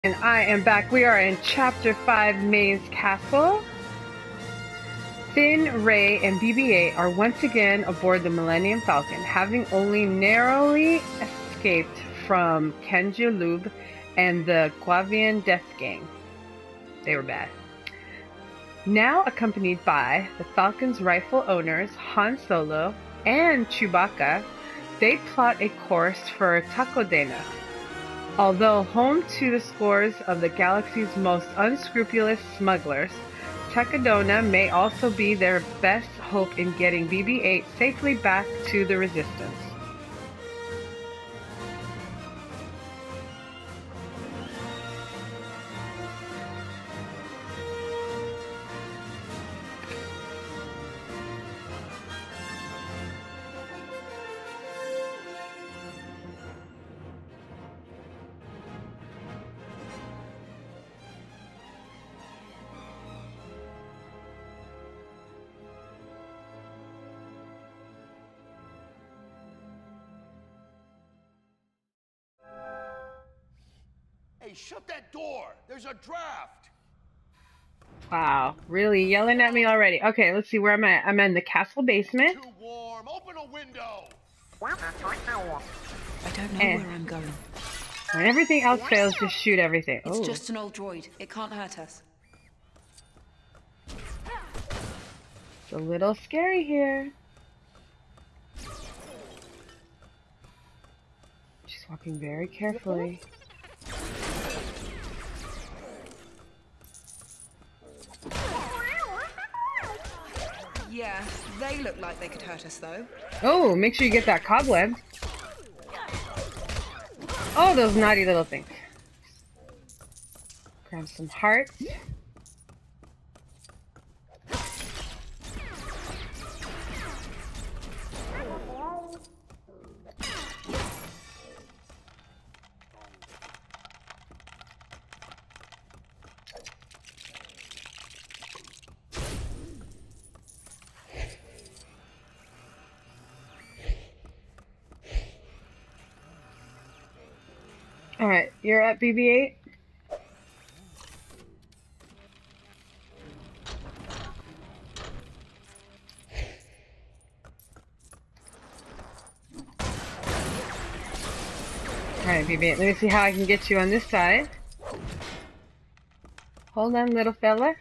And I am back. We are in Chapter 5, May's Castle. Finn, Ray, and BB-8 are once again aboard the Millennium Falcon, having only narrowly escaped from Kenju Lube and the Guavian Death Gang. They were bad. Now accompanied by the Falcon's rightful owners, Han Solo and Chewbacca, they plot a course for Takodana. Although home to the scores of the galaxy's most unscrupulous smugglers, Takodana may also be their best hope in getting BB-8 safely back to the Resistance. Hey, shut that door! There's a draft! Wow, really yelling at me already. Okay, let's see where I'm at. I'm in the castle basement. Too warm! Open a window! I don't know where I'm going. When everything else fails, just shoot everything. It's just an old droid. It can't hurt us. It's a little scary here. She's walking very carefully. Yeah, they look like they could hurt us though. Oh, make sure you get that cobweb. Oh, those naughty little things. Grab some hearts. Alright, you're at BB-8? Alright, BB-8, let me see how I can get you on this side. Hold on, little fella.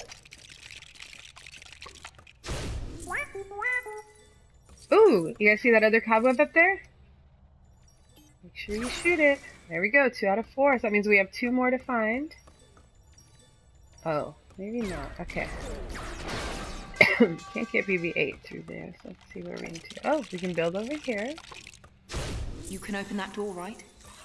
Ooh, you guys see that other cobweb up there? Make sure you shoot it. There we go, 2 out of 4. So that means we have 2 more to find. Oh, maybe not. Okay. Can't get BB-8 through there, so let's see where we need to go. Oh, we can build over here. You can open that door, right?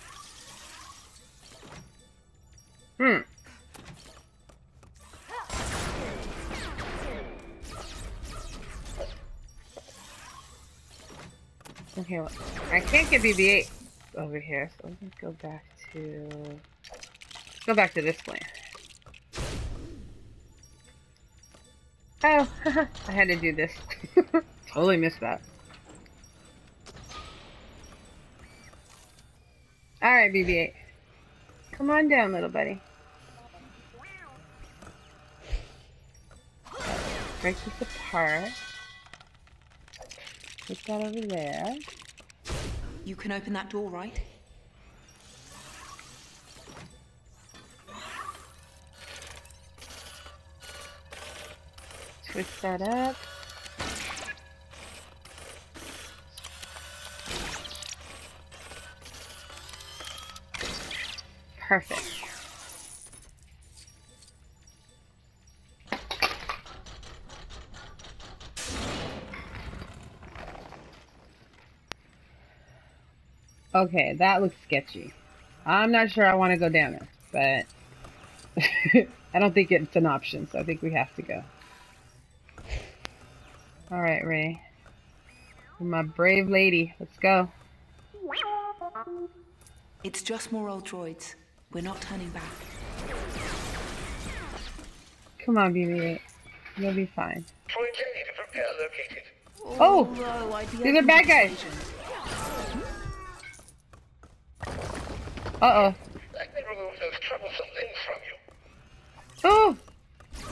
Okay, well, I can't get BB-8 over here, so let's go back to this plan. Oh, I had to do this. Totally missed that. Alright, BB-8. Come on down, little buddy. Break this apart. Put that over there. You can open that door, right? Twist that up. Perfect. Okay, that looks sketchy. I'm not sure I want to go down there, but I don't think it's an option, so I think we have to go. Alright, Ray. You're my brave lady. Let's go. It's just more old droids. We're not turning back. Come on, BB-8. You'll be fine. Oh! Oh! These are bad guys! Uh-oh. Let me remove those troublesome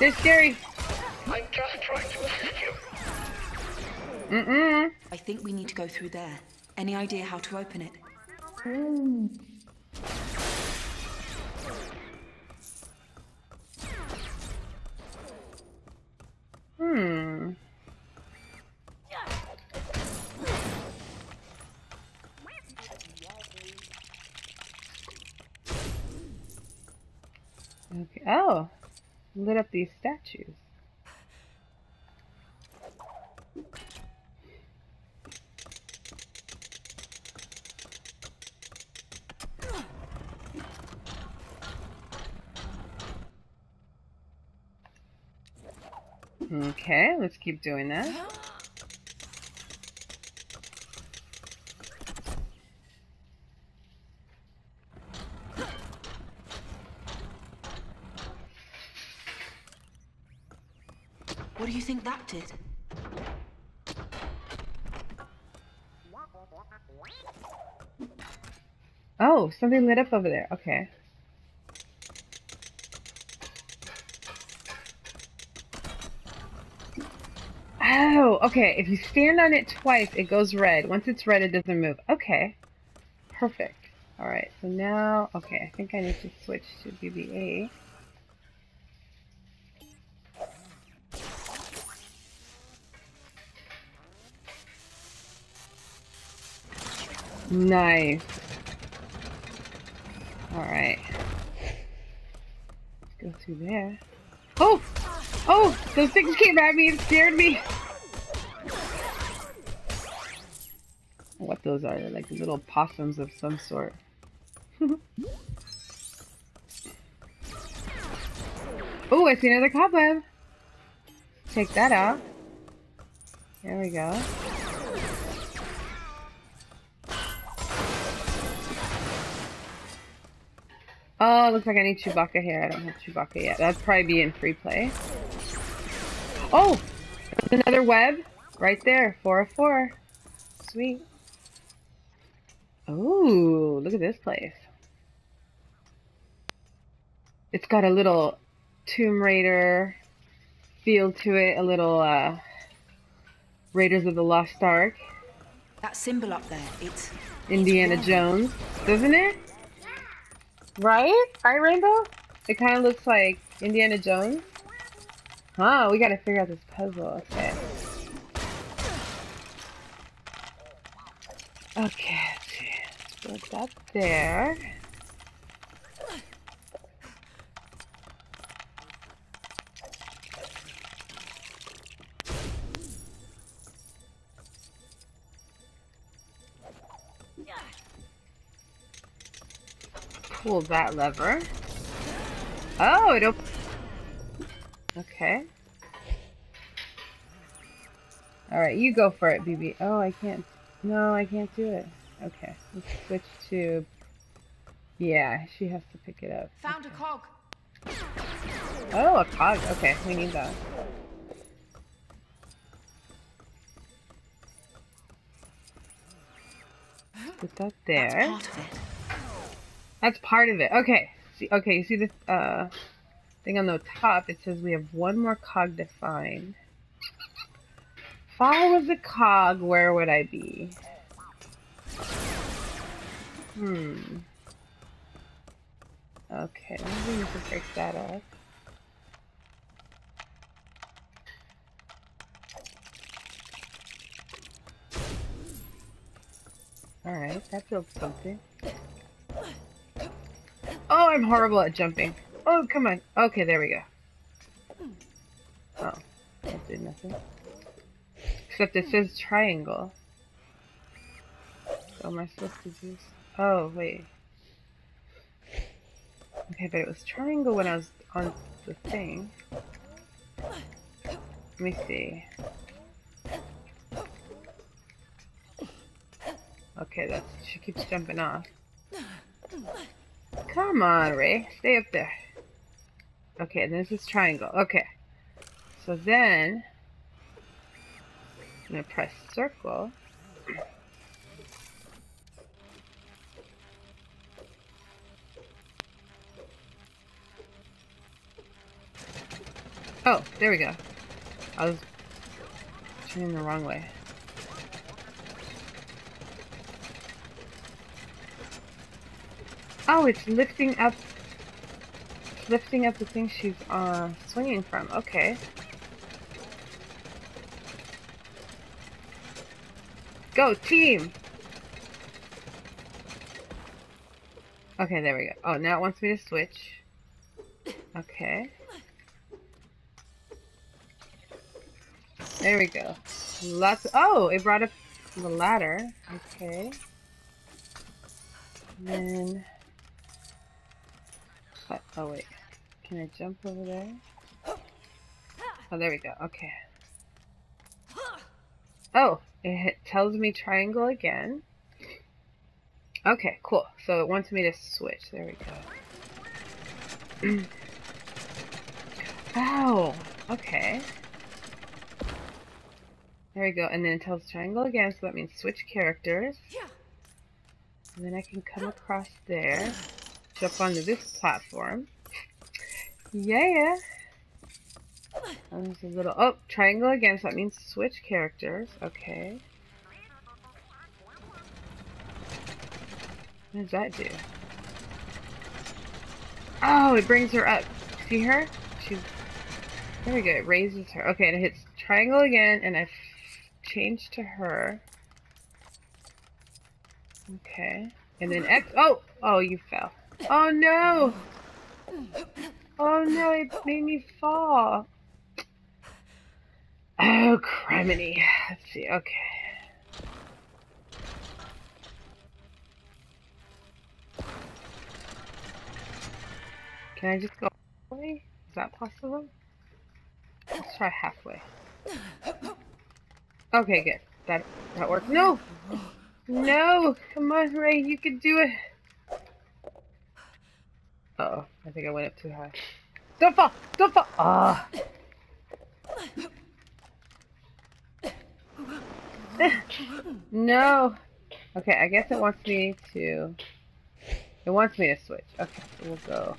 They're scary. I'm just trying to assist you. Mm-mm. I think we need to go through there. Any idea how to open it? Hmm. Okay. Oh, lit up these statues. Okay, let's keep doing that. What do you think that did? Oh, something lit up over there. Okay. Oh, okay. If you stand on it twice, it goes red. Once it's red, it doesn't move. Okay. Perfect. Alright, so now... Okay, I think I need to switch to BB-8. Nice. Alright. Let's go through there. Oh! Oh! Those things came at me and scared me! What those are, they're like little possums of some sort. Oh, I see another cobweb! Take that out. There we go. Oh, looks like I need Chewbacca here. I don't have Chewbacca yet. That'd probably be in free play. Oh! There's another web. Right there. 4 of 4. Sweet. Ooh, look at this place. It's got a little Tomb Raider feel to it. A little, Raiders of the Lost Ark. That symbol up there, it's... Indiana Jones. Doesn't it? Right? Right, Rainbow? It kind of looks like Indiana Jones. Huh, we gotta figure out this puzzle. Okay. Okay, let's see. Let's put that there. Pull that lever. Oh, it opens. Okay. Alright, you go for it, BB. Oh, I can't. No, I can't do it. Okay, let's switch to... Yeah, she has to pick it up. Found Okay. a cog. Oh, a cog. Okay, we need that. Put that there. That's part of it. That's part of it. Okay. See, okay, you see this thing on the top? It says we have one more cog to find. If I was a cog, where would I be? Okay, maybe we can break that up. Alright, that built something. Oh, I'm horrible at jumping. Oh, come on. Okay, there we go. Oh, that did nothing. Except it says triangle. So am I supposed to do... Oh, wait. Okay, but it was triangle when I was on the thing. Let me see. Okay, that's... She keeps jumping off. Come on, Ray. Stay up there. Okay, and this is triangle. Okay. So then... I'm gonna press circle. Oh, there we go. I was turning the wrong way. Oh, it's lifting up the thing she's swinging from. Okay. Go team! Okay, there we go. Oh, now it wants me to switch. Okay. There we go. Lots. Oh, it brought up the ladder. Okay. And then. Oh wait. Can I jump over there? Oh, there we go. Okay. Oh, it tells me triangle again. Okay, cool. So it wants me to switch. There we go. Oh, okay. There we go. And then it tells triangle again, so that means switch characters. And then I can come across there, jump onto this platform. Yeah. And there's a little, oh, triangle again, so that means switch characters. Okay. What does that do? Oh, it brings her up. See her? She's, there we go, it raises her. Okay, and it hits triangle again, and I've changed to her. Okay. And then X, oh, you fell. Oh no! Oh no, it made me fall. Oh, criminy. Let's see, okay. Can I just go halfway? Is that possible? Let's try halfway. Okay, good. That worked. No! No! Come on, Ray, you can do it! Uh-oh, I think I went up too high. Don't fall! Don't fall! Ah! No! Okay, I guess it wants me to... It wants me to switch. Okay, so we'll go...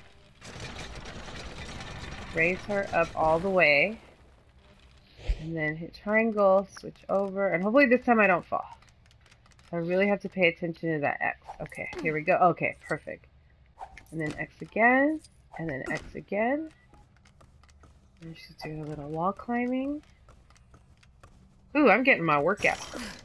Raise her up all the way. And then hit triangle, switch over, and hopefully this time I don't fall. So I really have to pay attention to that X. Okay, here we go. Okay, perfect. And then X again, and then X again. And she's doing a little wall climbing. Ooh, I'm getting my workout.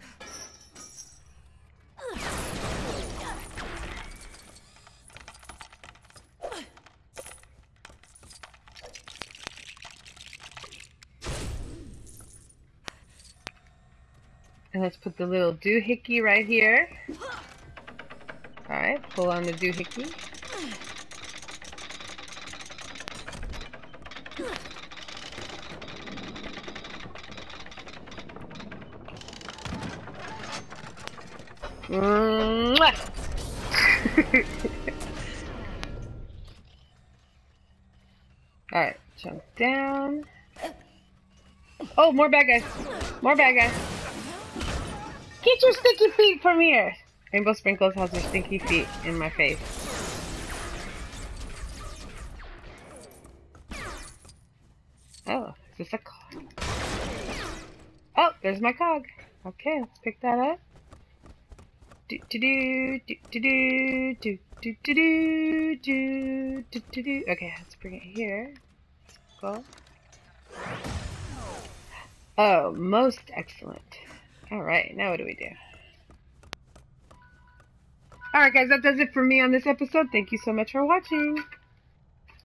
And let's put the little doohickey right here. Alright, pull on the doohickey. Alright, jump down. Oh, more bad guys. More bad guys. Get your sticky feet from here! Rainbow Sprinkles has her stinky feet in my face. Oh, is this a cog? Oh, there's my cog. Okay, let's pick that up. Do do do do do do do do do do do do. Okay, let's bring it here. Go. Oh, most excellent. Alright, now what do we do? Alright guys, that does it for me on this episode. Thank you so much for watching.